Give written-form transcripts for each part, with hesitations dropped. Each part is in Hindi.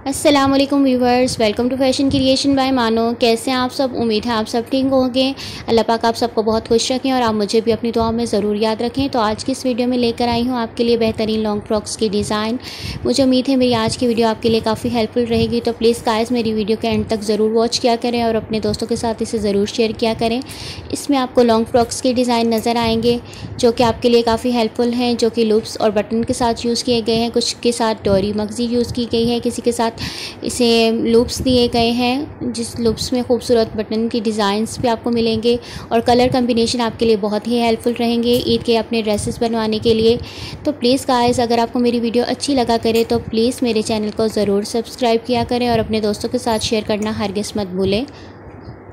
अस्सलामुअलैकुम viewers, welcome to fashion creation by Mano. कैसे हैं आप सब? उम्मीद है आप सब ठीक होंगे। अल्लाह पाक आप सबको बहुत खुश रखें और आप मुझे भी अपनी दुआ में ज़रूर याद रखें। तो आज की इस वीडियो में लेकर आई हूँ आपके लिए बेहतरीन लॉन्ग फ्रॉक्स की डिज़ाइन। मुझे उम्मीद है मेरी आज की वीडियो आपके लिए काफ़ी हेल्पफुल रहेगी। तो प्लीज़ गाइस मेरी वीडियो के एंड तक ज़रूर वॉच किया करें और अपने दोस्तों के साथ इसे ज़रूर शेयर किया करें। इसमें आपको लॉन्ग फ्रॉक्स के डिज़ाइन नज़र आएंगे जो कि आपके लिए काफ़ी हेल्पफुल हैं, जो कि लूप्स और बटन के साथ यूज़ किए गए हैं। कुछ के साथ डोरी मगज़ी यूज़ की गई है, किसी के साथ इसे लूप्स दिए गए हैं, जिस लूप्स में खूबसूरत बटन की डिज़ाइंस भी आपको मिलेंगे और कलर कम्बिनेशन आपके लिए बहुत ही हेल्पफुल रहेंगे ईद के अपने ड्रेसेस बनवाने के लिए। तो प्लीज़ गाइस अगर आपको मेरी वीडियो अच्छी लगा करे तो प्लीज़ मेरे चैनल को ज़रूर सब्सक्राइब किया करें और अपने दोस्तों के साथ शेयर करना हरगिज़ मत भूलें।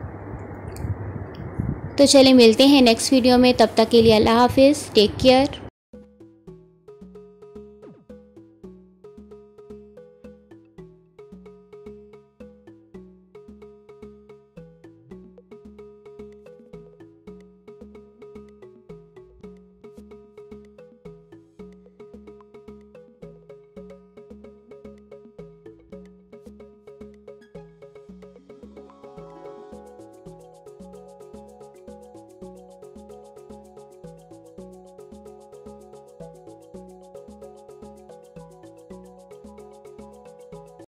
तो चलिए मिलते हैं नेक्स्ट वीडियो में, तब तक के लिए अल्लाह हाफिज़, टेक केयर।